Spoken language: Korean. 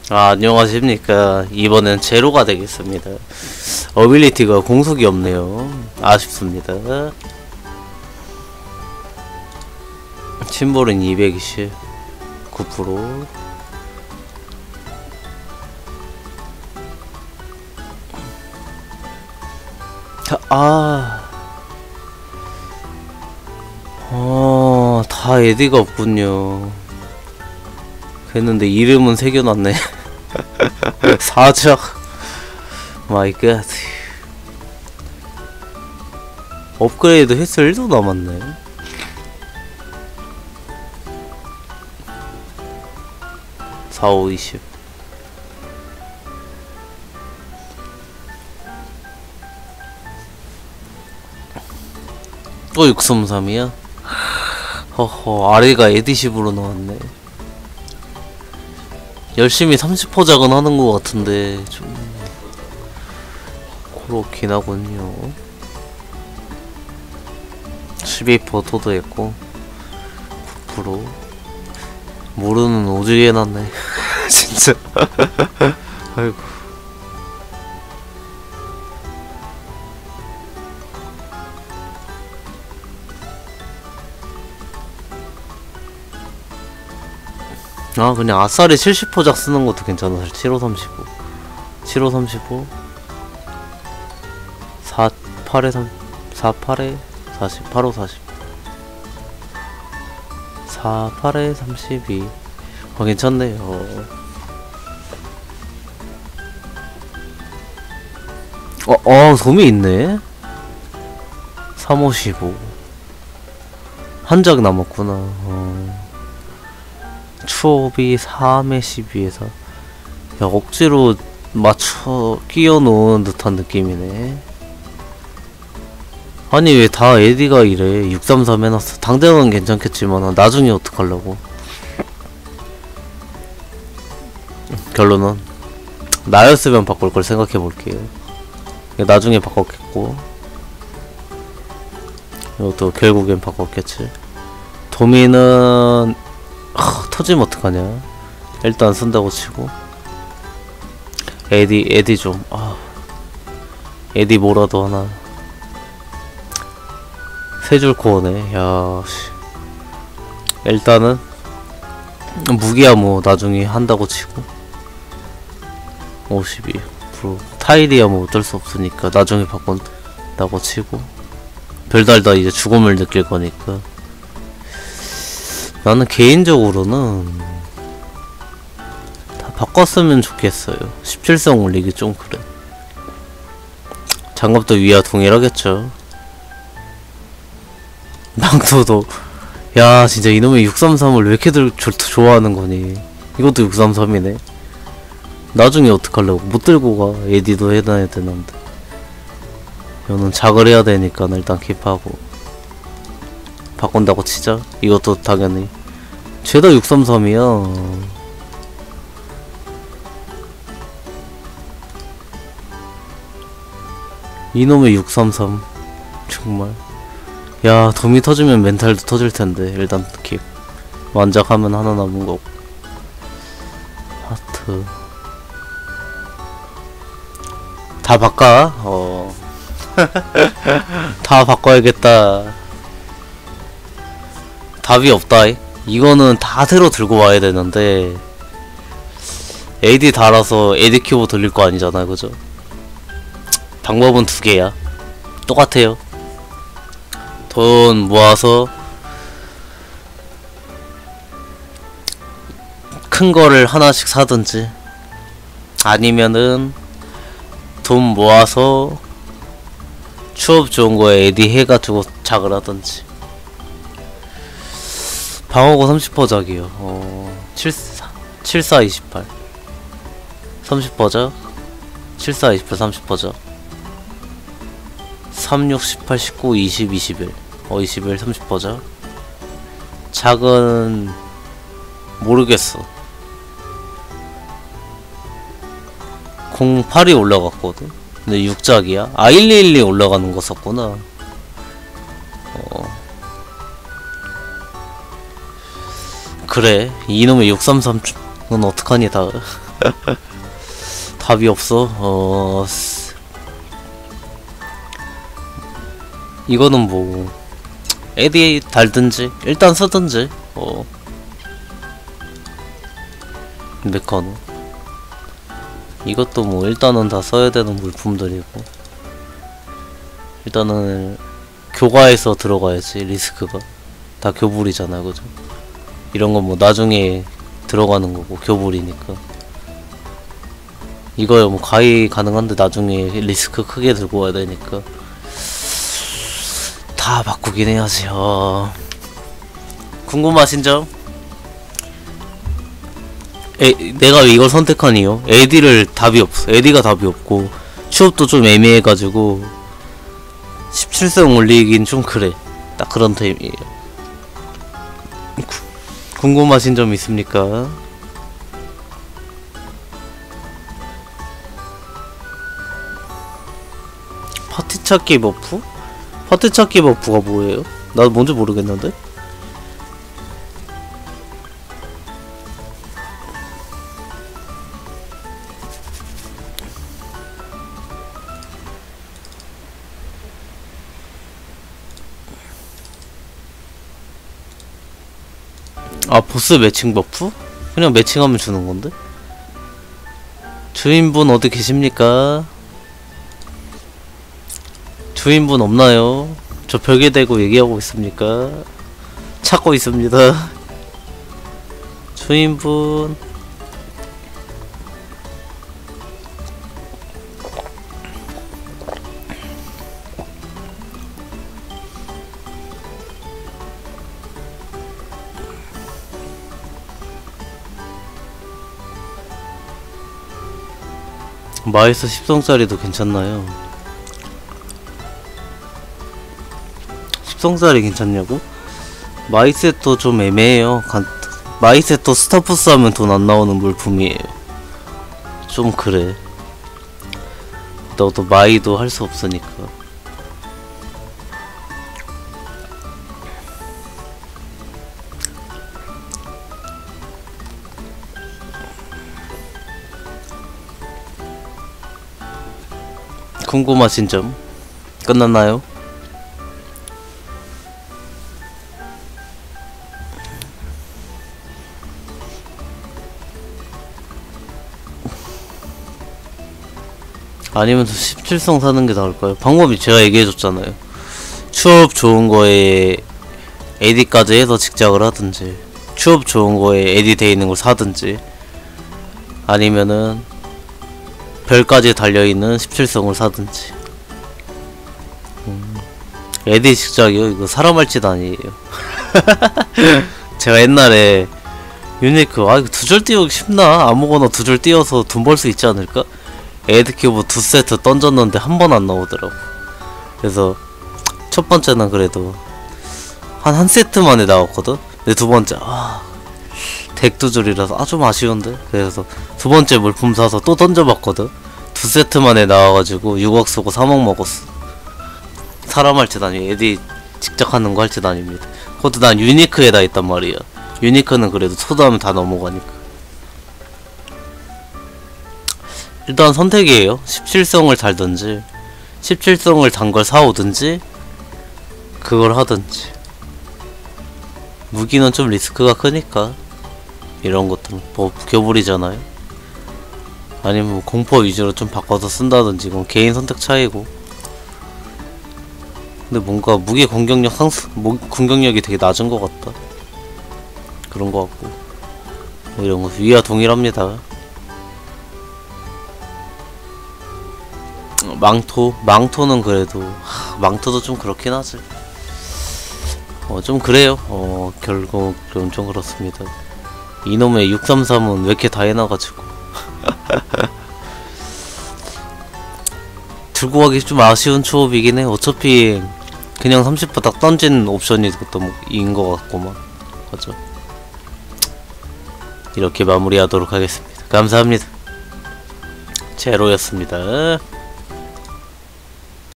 안녕하십니까. 이번엔 제로가 되겠습니다. 어빌리티가 공속이 없네요. 아쉽습니다. 침볼은 220 9%. 다 에디가 없군요. 했는데 이름은 새겨놨네. 사적 마이 갓. 업그레이드 횟수 1도 남았네. 사, 오, 20. 또 633이야? 허허, 아래가 에디십으로 나왔네. 열심히 30포작은 하는 것 같은데 좀 그렇긴 하군요. 12% 토도했고 9% 모르는 오지게 해놨네. 진짜. 아이고. 그냥 아싸리 70포작 쓰는 것도 괜찮아. 7535 7535 48에 3 48에 40 85 40 48에 32. 괜찮네요. 돔이 있네. 3515 한 장 남았구나. 추업이 3에 12에서 야, 억지로 맞춰 끼워놓은 듯한 느낌이네. 아니 왜 다 에디가 이래. 633 해놨어. 당장은 괜찮겠지만 나중에 어떡하려고. 결론은 나였으면 바꿀걸 생각해볼게요. 나중에 바꿨겠고 이것도 결국엔 바꿨겠지. 도미는 터지면 어떡하냐. 일단 쓴다고 치고 에디 좀 에디 뭐라도 하나. 세 줄 코어네. 야씨. 일단은 무기야 뭐 나중에 한다고 치고 52% 타일이야 뭐 어쩔 수 없으니까 나중에 바꾼다고 치고 별달다 이제 죽음을 느낄 거니까. 나는 개인적으로는 다 바꿨으면 좋겠어요. 17성 올리기 좀 그래. 장갑도 위와 동일하겠죠. 망토도 야 진짜 이놈의 633을 왜 이렇게들 좋아하는 거니. 이것도 633이네. 나중에 어떡하려고. 못 들고 가. 에디도 해놔야 되는데. 이거는 작을 해야 되니까 일단 킵하고 바꾼다고 치자. 이것도 당연히 죄다 633이야. 이놈의 633 정말. 야 돔이 터지면 멘탈도 터질텐데. 일단 킵. 완작하면 하나 남은 거고. 하트 다 바꿔. 다 바꿔야겠다. 답이 없다. 이거는 다 새로 들고 와야 되는데 AD 달아서 AD 큐브 돌릴 거 아니잖아. 그죠? 방법은 두 개야. 똑같아요. 돈 모아서 큰 거를 하나씩 사든지 아니면은 돈 모아서 추업 좋은 거에 AD 해가지고 작을 하든지. 방어구 30%작이요. 74 28 30%작 74 28 30%작 36 18 19 20 21 21 30%작. 작은 모르겠어. 08이 올라갔거든. 근데 6작이야. 1212 올라가는 거 썼구나. 그래 이놈의 633은 어떡하니 다. 답이 없어. 이거는 뭐 에디 달든지 일단 쓰든지. 메카노 이것도 뭐 일단은 다 써야 되는 물품들이고, 일단은 교과에서 들어가야지. 리스크가 다 교불이잖아, 그죠? 이런 건 뭐 나중에 들어가는 거고 교불이니까. 이거야 뭐 가입 가능한데 나중에 리스크 크게 들고 와야 되니까 다 바꾸긴 해야지. 궁금하신 점? 내가 왜 이걸 선택한 이유? 에디를 답이 없어. 에디가 답이 없고 취업도 좀 애매해가지고 17성 올리긴 좀 그래. 딱 그런 타입이에요. 궁금하신 점 있습니까? 파티 찾기 버프? 파티 찾기 버프가 뭐예요? 나도 뭔지 모르겠는데? 아, 보스 매칭 버프? 그냥 매칭하면 주는 건데? 주인분 어디 계십니까? 주인분 없나요? 저 벽에 대고 얘기하고 있습니까? 찾고 있습니다. 주인분. 마이스 10성짜리도 괜찮나요? 10성짜리 괜찮냐고? 마이셋도 좀 애매해요. 마이셋도 스타프스 하면 돈 안 나오는 물품이에요. 좀 그래. 너도 마이도 할 수 없으니까. 궁금하신 점 끝났나요? 아니면 17성 사는 게 나을까요? 방법이 제가 얘기해줬잖아요. 취업 좋은 거에 AD까지 해서 직작을 하든지, 취업 좋은 거에 AD 돼 있는 걸 사든지, 아니면은 별까지 달려있는 17성을 사든지. AD 직작이요? 이거 사람 할 짓 아니에요. 제가 옛날에 유니크, 이거 두 줄 띄우기 쉽나? 아무거나 두 줄 띄워서 돈 벌 수 있지 않을까? 에드큐브 2세트 던졌는데 한 번 안 나오더라고. 그래서 첫 번째는 그래도 한 세트 만에 나왔거든? 근데 두 번째, 덱 두 줄이라서 좀 아쉬운데? 그래서 두 번째 물품 사서 또 던져봤거든? 2세트 만에 나와가지고 6억 쓰고 3억 먹었어. 사람 할 짓 아니에요. 에디 직접 하는 거 할 짓 아닙니다. 그것도 난 유니크에다 있단 말이야. 유니크는 그래도 소드하면 다 넘어가니까. 일단 선택이에요. 17성을 달든지 17성을 단 걸 사오든지 그걸 하든지. 무기는 좀 리스크가 크니까 이런 것들은 뭐 교불이잖아요. 아니면 뭐 공포 위주로 좀 바꿔서 쓴다든지, 이건 개인 선택 차이고. 근데 뭔가 무기 공격력 공격력이 되게 낮은 것 같다. 그런 것 같고. 뭐 이런 거 위와 동일합니다. 망토는 그래도 망토도 좀 그렇긴 하지. 좀 그래요. 결국은 좀 그렇습니다. 이놈의 633은 왜 이렇게 다 해놔가지고 들고 가기 좀 아쉬운 추업이긴 해. 어차피 그냥 30% 딱 던진 옵션이 그것도 인것 같고만. 그죠? 이렇게 마무리하도록 하겠습니다. 감사합니다. 제로였습니다.